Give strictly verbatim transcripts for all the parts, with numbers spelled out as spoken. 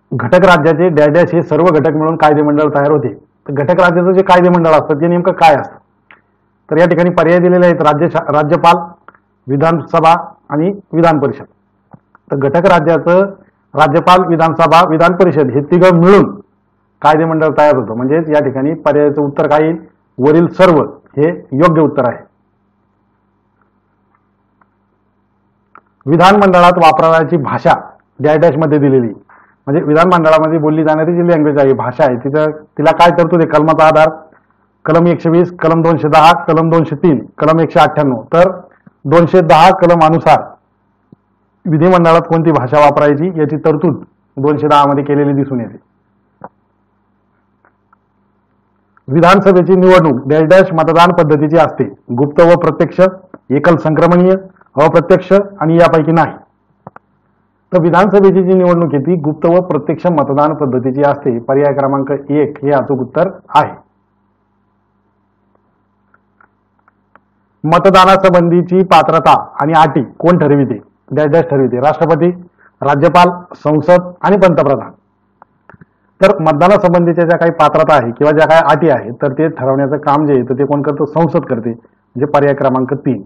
घटक राज्याचे dash dash हे सर्व घटक मिळून कायदेमंडळ तयार होते. तर घटक राज्याचं जे कायदेमंडळ असतं ते नेमकं काय असतं? तर या ठिकाणी पर्याय दिलेले आहेत राज्य राज्यपाल, विधानसभा आणि विधान परिषद. तर घटक राज्याचं राज्यपाल, विधानसभा, विधान परिषद हे तिघं मिळून कायदेमंडळ तयार होतं. म्हणजेच या ठिकाणी पर्यायाचं उत्तर काय येईल? वरील सर्व हे योग्य उत्तर आहे. विधानमंडळात वापरण्याची भाषा डॅश डॅश मध्ये दिलेली, म्हणजे विधानमंडळामध्ये बोलली जाणारी जी लँग्वेज आहे, भाषा आहे, तिथं तिला काय तरतूद आहे? कलमाचा आधार कलम एकशे वीस, कलम दोनशे दहा, कलम दोनशे तीन, कलम एकशे अठ्ठ्याण्णव. तर दोनशे दहा कलम अनुसार विधिमंडळात कोणती भाषा वापरायची याची तरतूद दोनशे दहा मध्ये केलेली दिसून येते. विधानसभेची निवडणूक डॅश डॅश मतदान पद्धतीची असते. गुप्त व प्रत्यक्ष, एकल संक्रमणीय, अप्रत्यक्ष आणि यापैकी नाही. तर विधानसभेची जी निवडणूक आहे ती गुप्त व प्रत्यक्ष मतदान पद्धतीची असते. पर्याय क्रमांक एक हे अचूक उत्तर आहे. मतदानासंबंधीची पात्रता आणि अटी कोण ठरविते? Dash dash ठरविते. राष्ट्रपती, राज्यपाल, संसद आणि पंतप्रधान. तर मतदानासंबंधीच्या ज्या काही पात्रता आहे किंवा ज्या काही अटी आहेत तर ते ठरवण्याचं काम जे आहे ते कोण करतं? संसद करते. म्हणजे पर्याय क्रमांक तीन.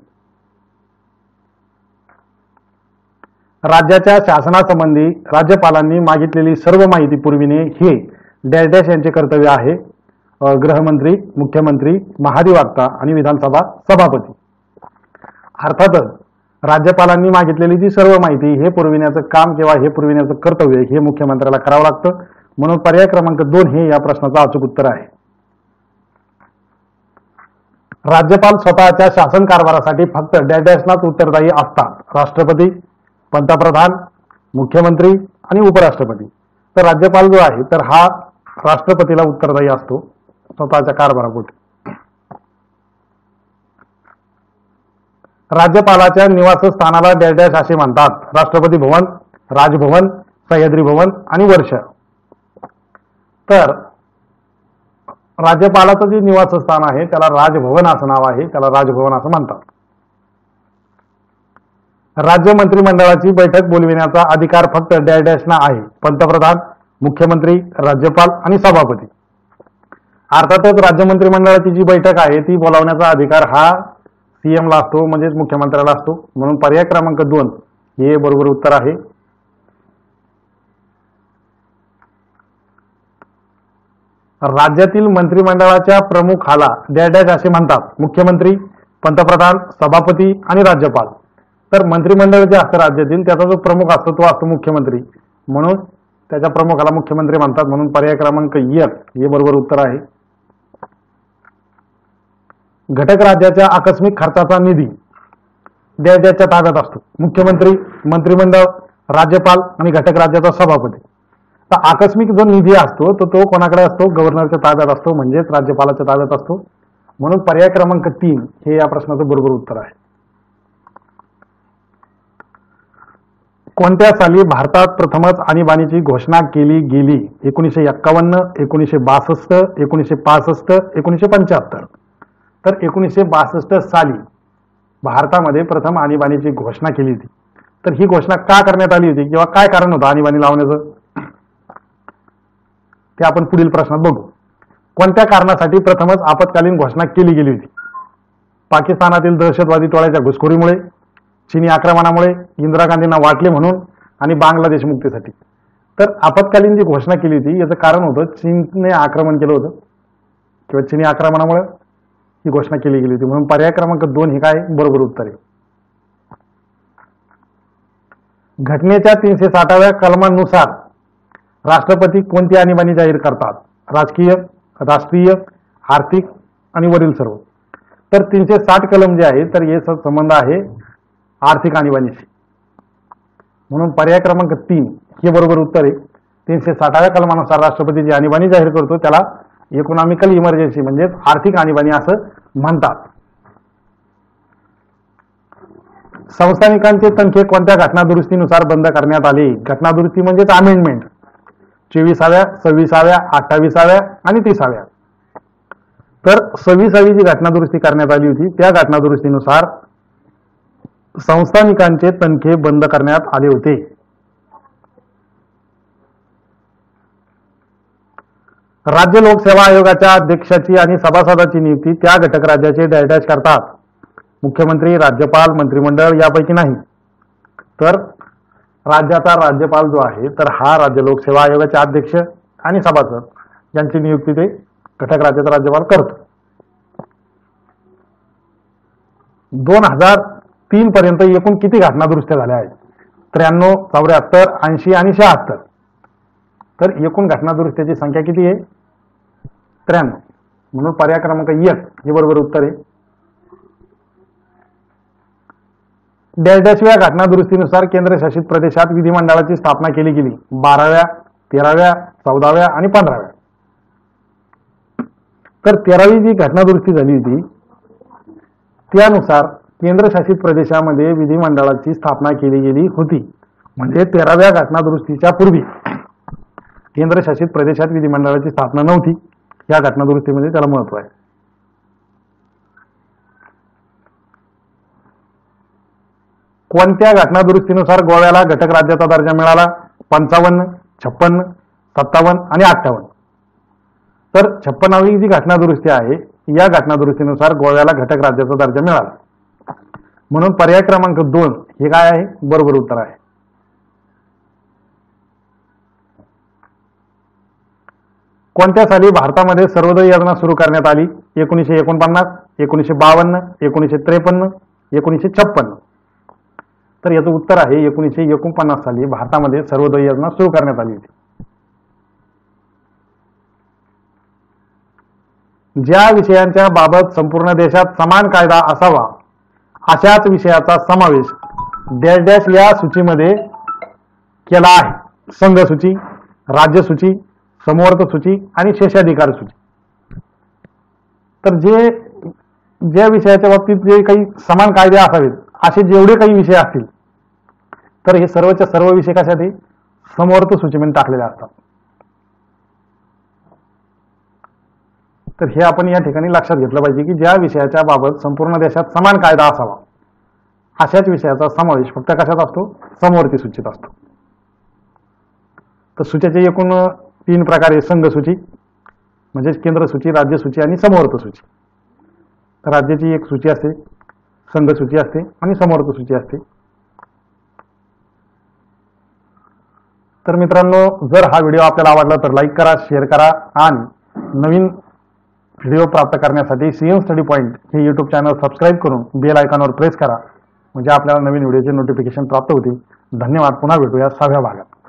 राज्याच्या शासनासंबंधी राज्यपालांनी मागितलेली सर्व माहिती पुरविणे हे डॅश डॅश यांचे कर्तव्य आहे. गृहमंत्री, मुख्यमंत्री, महाधिवक्ता आणि विधानसभा सभापती. अर्थातच राज्यपालांनी मागितलेली जी सर्व माहिती हे पुरविण्याचं काम किंवा हे पुरविण्याचं कर्तव्य हे मुख्यमंत्र्याला करावं लागतं. म्हणून पर्याय क्रमांक दोन हे या प्रश्नाचं अचूक उत्तर आहे. राज्यपाल स्वतःच्या शासन कारभारासाठी फक्त डॅश डॅशलाच उत्तरदायी असतात. राष्ट्रपती, पंतप्रधान, मुख्यमंत्री आणि उपराष्ट्रपती. तर राज्यपाल जो आहे तर हा राष्ट्रपतीला उत्तरदायी असतो स्वतःच्या कारभारापोटी. राज्यपालाच्या निवासस्थानाला डॅश डॅश असे म्हणतात. राष्ट्रपती भवन, राजभवन, सह्याद्री भवन आणि वर्ष. तर राज्यपालाचं जे निवासस्थान आहे त्याला राजभवन असं नाव आहे, त्याला राजभवन असं म्हणतात. राज्य मंत्रिमंडळाची बैठक बोलविण्याचा अधिकार फक्त डॅश डॅशना आहे. पंतप्रधान, मुख्यमंत्री, राज्यपाल आणि सभापती. अर्थातच राज्य मंत्रिमंडळाची जी बैठक आहे ती बोलावण्याचा अधिकार हा सीएम ला असतो, म्हणजेच मुख्यमंत्र्याला असतो. म्हणून पर्याय क्रमांक दोन हे बरोबर उत्तर आहे. राज्यातील मंत्रिमंडळाच्या प्रमुखाला डॅश डॅश असे म्हणतात. मुख्यमंत्री, पंतप्रधान, सभापती आणि राज्यपाल. तर मंत्रिमंडळ जे असतं राज्यातील त्याचा जो प्रमुख असतो तो असतो मुख्यमंत्री. म्हणून त्याच्या प्रमुखाला मुख्यमंत्री म्हणतात. म्हणून पर्याय क्रमांक एक हे बरोबर उत्तर आहे. घटक राज्याच्या आकस्मिक खर्चाचा निधी डॅश डॅशच्या ताब्यात असतो. मुख्यमंत्री, मंत्रिमंडळ, राज्यपाल आणि घटक राज्याचा सभापती. तर आकस्मिक जो निधी असतो तो तो कोणाकडे असतो? गव्हर्नरच्या ताब्यात असतो, म्हणजेच राज्यपालाच्या ताब्यात असतो. म्हणून पर्याय क्रमांक तीन हे या प्रश्नाचं बरोबर उत्तर आहे. कोणत्या साली भारतात प्रथमच आणीबाणीची घोषणा केली गेली? एकोणीसशे एक्कावन्न, एकोणीसशे बासष्ट, एकोणीसशे पासष्ट, एकोणीसशे पंच्याहत्तर. तर एकोणीसशे बासष्ट साली भारतामध्ये प्रथम आणीबाणीची घोषणा केली होती. तर ही घोषणा का करण्यात आली होती किंवा काय कारण होतं आणीबाणी लावण्याचं ते आपण पुढील प्रश्नात बघू. कोणत्या कारणासाठी प्रथमच आपत्कालीन घोषणा केली गेली होती? पाकिस्तानातील दहशतवादी टोळ्याच्या घुसखोरीमुळे, चीनी आक्रमणामुळे, इंदिरा गांधींना वाटले म्हणून आणि बांगलादेश मुक्तीसाठी. तर आपत्कालीन जी घोषणा केली होती याचं कारण होतं चीनने आक्रमण केलं होतं किंवा चीनी आक्रमणामुळे ही घोषणा केली गेली होती. म्हणून पर्याय क्रमांक दोन हे काय बरोबर उत्तर आहे. घटनेच्या तीनशे साठाव्या कलमानुसार राष्ट्रपती कोणती आणीबाणी जाहीर करतात? राजकीय, राष्ट्रीय, आर्थिक आणि वरील सर्व. तर तीनशे साठ कलम जे आहे तर याचा संबंध आहे आर्थिक आणीबाणीशी. म्हणून पर्याय क्रमांक तीन हे बरोबर उत्तर आहे. तीनशे साठाव्या कलमानुसार राष्ट्रपती जी आणीबाणी जाहीर करतो त्याला इकॉनॉमिकल इमर्जन्सी म्हणजेच आर्थिक आणीबाणी असं म्हणतात. संस्थानिकांचे तनखे कोणत्या घटनादुरुस्तीनुसार बंद करण्यात आले? घटनादुरुस्ती म्हणजेच अमेंडमेंट. चोवीसाव्या, सव्वीसाव्या, अठ्ठावीसाव्या आणि तिसाव्या. तर सव्वीसावी जी घटनादुरुस्ती करण्यात आली होती त्या घटनादुरुस्तीनुसार संस्थानिकांचे तनखे बंद करण्यात आले होते. राज्य लोकसेवा आयोगाच्या अध्यक्षाची आणि सभासदाची नियुक्ती त्या घटक राज्याचे डॅश डॅश करतात. मुख्यमंत्री, राज्यपाल, मंत्रिमंडळ यापैकी नाही. तर राज्याचा राज्यपाल जो आहे तर हा राज्य लोकसेवा आयोगाचे अध्यक्ष आणि सभासद यांची नियुक्ती ते घटक राज्याचा राज्यपाल करतो. दोन हजार तीन पर्यंत एकूण किती घटना दुरुस्त्या झाल्या आहेत? त्र्याण्णव, चौऱ्याहत्तर, ऐंशी आणि शहात्तर. तर एकूण घटना दुरुस्त्याची संख्या किती आहे? त्र्याण्णव. म्हणून पर्याय क्रमांक एक हे बरोबर उत्तर आहे. डॅश डॅशव्या घटना दुरुस्तीनुसार केंद्रशासित प्रदेशात विधिमंडळाची स्थापना केली गेली. बाराव्या, तेराव्या, चौदाव्या आणि पंधराव्या. तर तेरावी जी घटना दुरुस्ती झाली होती त्यानुसार केंद्रशासित प्रदेशामध्ये विधिमंडळाची स्थापना केली गेली होती. म्हणजे तेराव्या घटना दुरुस्तीच्या पूर्वी केंद्रशासित प्रदेशात विधिमंडळाची स्थापना नव्हती. या घटना दुरुस्तीमध्ये त्याला महत्व आहे. कोणत्या घटना दुरुस्तीनुसार गोव्याला घटक राज्याचा दर्जा मिळाला? पंचावन्न, छप्पन्न, सत्तावन्न आणि अठ्ठावन्न. तर छप्पन्नावी जी घटना दुरुस्ती आहे या घटना दुरुस्तीनुसार गोव्याला घटक राज्याचा दर्जा मिळाला. म्हणून पर्याय क्रमांक दोन हे काय आहे? बरोबर उत्तर आहे. कोणत्या साली भारतामध्ये सर्वोदय योजना सुरू करण्यात आली? एकोणीसशे एकोणपन्नास, एकोणीसशे बावन्न, एकोणीसशे त्रेपन्न, एकोणीसशे छप्पन्न. तर याचं उत्तर आहे एकोणीसशे एकोणपन्नास साली भारतामध्ये सर्वोदय योजना सुरू करण्यात आली होती. ज्या विषयांच्या बाबत संपूर्ण देशात समान कायदा असावा अशाच विषयाचा समावेश डॅश डॅश या सूचीमध्ये केला आहे. संघ सूची, राज्य सूची, समवर्त सूची आणि शेषाधिकार सूची. तर जे ज्या विषयाच्या बाबतीत जे काही समान कायदे असावेत असे जेवढे काही विषय असतील तर हे सर्वच्या सर्व विषय कशासाठी समवर्त सूचीमध्ये टाकलेले असतात. तर हे आपण या ठिकाणी लक्षात घेतलं पाहिजे की ज्या विषयाच्या बाबत संपूर्ण देशात समान कायदा असावा अशाच विषयाचा समावेश फक्त कशात असतो? समवर्ती सूचीत असतो. तर सूचीचे एकूण तीन प्रकारे संघ सूची म्हणजे केंद्र सूची, राज्य सूची आणि समवर्त सूची. तर राज्याची एक सूची असते, संघ सूची असते आणि समवर्त सूची असते. तर मित्रांनो, जर हा व्हिडिओ आपल्याला आवडला तर लाईक करा, शेअर करा आणि नवीन व्हिडिओ प्राप्त करण्यासाठी सीएम स्टडी पॉईंट हे यूट्यूब चॅनल सबस्क्राईब करून बेल आयकॉनवर प्रेस करा म्हणजे आपल्याला नवीन व्हिडिओचे नोटिफिकेशन प्राप्त होतील. धन्यवाद. पुन्हा भेटूया सहाव्या भागात.